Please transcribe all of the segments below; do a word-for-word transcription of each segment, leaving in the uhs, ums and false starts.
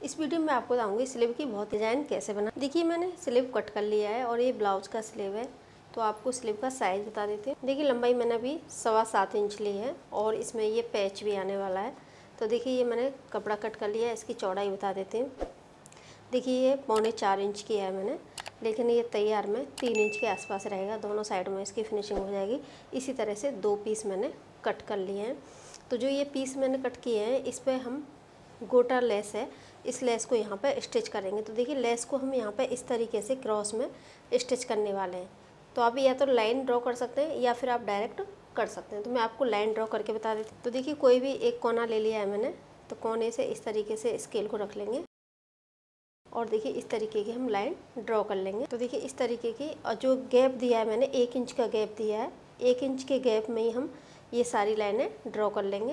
इस वीडियो में आपको बताऊंगी स्लीव की बहुत डिज़ाइन कैसे बना। देखिए मैंने स्लीव कट कर लिया है और ये ब्लाउज का स्लीव है। तो आपको स्लीव का साइज़ बता देते हैं। देखिए लंबाई मैंने अभी सवा सात इंच ली है और इसमें ये पैच भी आने वाला है। तो देखिए ये मैंने कपड़ा कट कर लिया है। इसकी चौड़ाई बता देते हैं। देखिए ये पौने चार इंच की है मैंने, लेकिन ये तैयार में तीन इंच के आसपास रहेगा। दोनों साइड में इसकी फिनिशिंग हो जाएगी। इसी तरह से दो पीस मैंने कट कर लिए हैं। तो जो ये पीस मैंने कट किए हैं इस पर हम गोटा लेस है, इस लेस को यहाँ पे स्टिच करेंगे। तो देखिए लेस को हम यहाँ पे इस तरीके से क्रॉस में स्टिच करने वाले हैं। तो आप या तो लाइन ड्रॉ कर सकते हैं या फिर आप डायरेक्ट कर सकते हैं। तो मैं आपको लाइन ड्रॉ करके बता देती हूँ। तो देखिए कोई भी एक कोना ले लिया है मैंने, तो कोने से इस तरीके से स्केल को रख लेंगे और देखिए इस तरीके की हम लाइन ड्रॉ कर लेंगे। तो देखिए इस तरीके की, और जो गैप दिया है मैंने एक इंच का गैप दिया है, एक इंच के गैप में ही हम ये सारी लाइनें ड्रॉ कर लेंगे।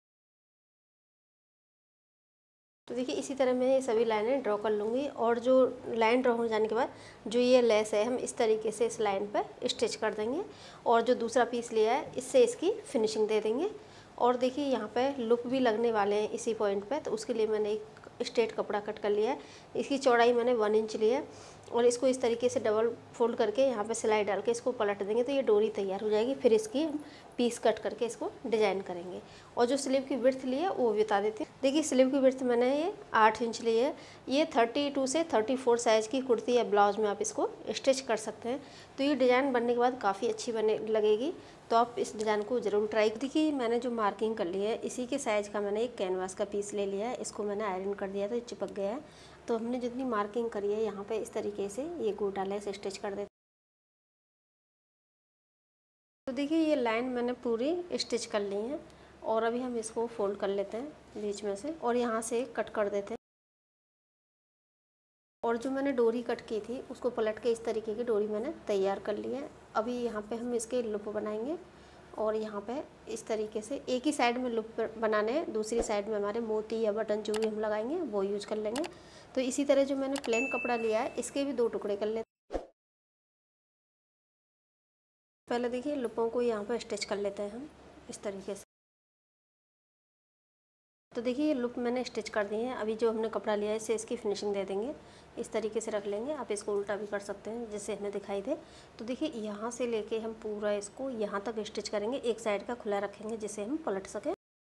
तो देखिए इसी तरह मैं ये सभी लाइनें ड्रॉ कर लूँगी और जो लाइन ड्रॉ हो जाने के बाद जो ये लेस है हम इस तरीके से इस लाइन पर स्टिच कर देंगे और जो दूसरा पीस लिया है इससे इसकी फिनिशिंग दे देंगे। और देखिए यहाँ पे लुक भी लगने वाले हैं इसी पॉइंट पे, तो उसके लिए मैंने एक स्ट्रेट कपड़ा कट कर लिया है। इसकी चौड़ाई मैंने वन इंच ली है और इसको इस तरीके से डबल फोल्ड करके यहाँ पे सिलाई डाल के इसको पलट देंगे तो ये डोरी तैयार हो जाएगी। फिर इसकी हम पीस कट करके इसको डिजाइन करेंगे। और जो स्लीव की विड्थ ली है वो भी बता देती हूँ। देखिए स्लीव की विड्थ मैंने ये आठ इंच ली है। ये थर्टी टू से थर्टी फोर साइज़ की कुर्ती या ब्लाउज में आप इसको स्टिच कर सकते हैं। तो ये डिज़ाइन बनने के बाद काफ़ी अच्छी बने लगेगी। तो आप इस डिज़ाइन को ज़रूर ट्राई। देखिए मैंने जो मार्किंग कर ली है इसी के साइज़ का मैंने एक कैनवास का पीस ले लिया है। इसको मैंने आयरन कर दिया तो ये चिपक गया है। तो हमने जितनी मार्किंग करी है यहाँ पे इस तरीके से ये गोटा लेस स्टिच कर देते। तो देखिए ये लाइन मैंने पूरी स्टिच कर ली है और अभी हम इसको फोल्ड कर लेते हैं बीच में से और यहाँ से कट कर देते हैं। और जो मैंने डोरी कट की थी उसको पलट के इस तरीके की डोरी मैंने तैयार कर ली है। अभी यहाँ पे हम इसके लुप बनाएंगे और यहाँ पे इस तरीके से एक ही साइड में लुप बनाने हैं, दूसरी साइड में हमारे मोती या बटन जो भी हम लगाएंगे वो यूज कर लेंगे। तो इसी तरह जो मैंने प्लेन कपड़ा लिया है इसके भी दो टुकड़े कर लेते हैं। पहले देखिए लुपों को यहाँ पर स्टिच कर लेते हैं हम इस तरीके से। तो देखिए ये लुप मैंने स्टिच कर दिए हैं। अभी जो हमने कपड़ा लिया है इससे इसकी फिनिशिंग दे देंगे। इस तरीके से रख लेंगे। आप इसको उल्टा भी कर सकते हैं जिससे हमें दिखाई दे। तो देखिए यहाँ से लेके हम पूरा इसको यहाँ तक स्टिच करेंगे, एक साइड का खुला रखेंगे जिससे हम पलट सकें।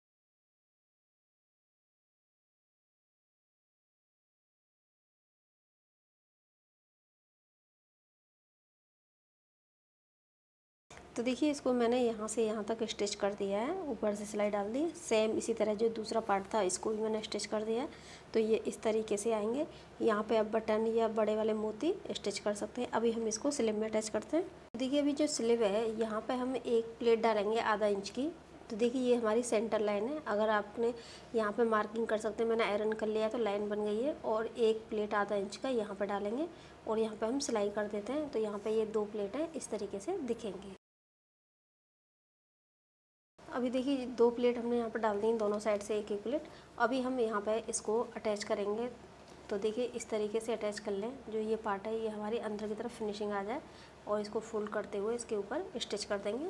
तो देखिए इसको मैंने यहाँ से यहाँ तक स्टिच कर दिया है, ऊपर से सिलाई डाल दी। सेम इसी तरह जो दूसरा पार्ट था इसको भी मैंने स्टिच कर दिया है। तो ये इस तरीके से आएंगे। यहाँ पे आप बटन या बड़े वाले मोती स्टिच कर सकते हैं। अभी हम इसको स्लीव में अटैच करते हैं। देखिए अभी जो स्लीव है यहाँ पे हम एक प्लेट डालेंगे आधा इंच की। तो देखिए ये हमारी सेंटर लाइन है। अगर आपने यहाँ पे मार्किंग कर सकते हैं, मैंने आयरन कर लिया तो लाइन बन गई है। और एक प्लेट आधा इंच का यहाँ पे डालेंगे और यहाँ पे हम सिलाई कर देते हैं। तो यहाँ पे ये दो प्लेट है इस तरीके से दिखेंगे। अभी देखिए दो प्लेट हमने यहाँ पर डाल दी, दोनों साइड से एक एक प्लेट। अभी हम यहाँ पे इसको अटैच करेंगे। तो देखिए इस तरीके से अटैच कर लें। जो ये पार्ट है ये हमारी अंदर की तरफ फिनिशिंग आ जाए और इसको फोल्ड करते हुए इसके ऊपर स्टिच कर देंगे।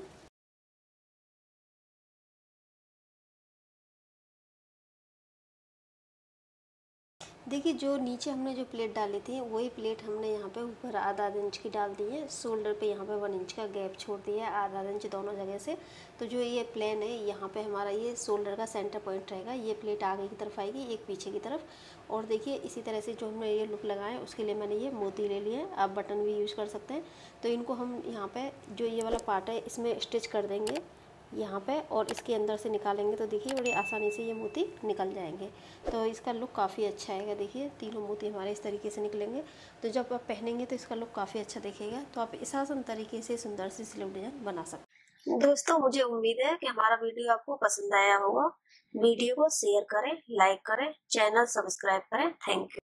देखिए जो नीचे हमने जो प्लेट डाली थी वही प्लेट हमने यहाँ पे ऊपर आधा आधा इंच की डाल दी है। शोल्डर पे यहाँ पे वन इंच का गैप छोड़ दिया है, आधा आधा इंच दोनों जगह से। तो जो ये प्लेन है यहाँ पे हमारा ये शोल्डर का सेंटर पॉइंट रहेगा। ये प्लेट आगे की तरफ आएगी, एक पीछे की तरफ। और देखिए इसी तरह से जो हमने ये लुक लगाए उसके लिए मैंने ये मोती ले लिए हैं। आप बटन भी यूज़ कर सकते हैं। तो इनको हम यहाँ पर जो ये वाला पार्ट है इसमें स्टिच कर देंगे यहाँ पे और इसके अंदर से निकालेंगे। तो देखिए बड़ी आसानी से ये मोती निकल जाएंगे। तो इसका लुक काफ़ी अच्छा आएगा। देखिए तीनों मोती हमारे इस तरीके से निकलेंगे। तो जब आप पहनेंगे तो इसका लुक काफ़ी अच्छा दिखेगा। तो आप इस आसान तरीके से सुंदर सी स्लीव डिजाइन बना सकते हैं। दोस्तों मुझे उम्मीद है कि हमारा वीडियो आपको पसंद आया होगा। वीडियो को शेयर करें, लाइक करें, चैनल सब्सक्राइब करें। Thank you.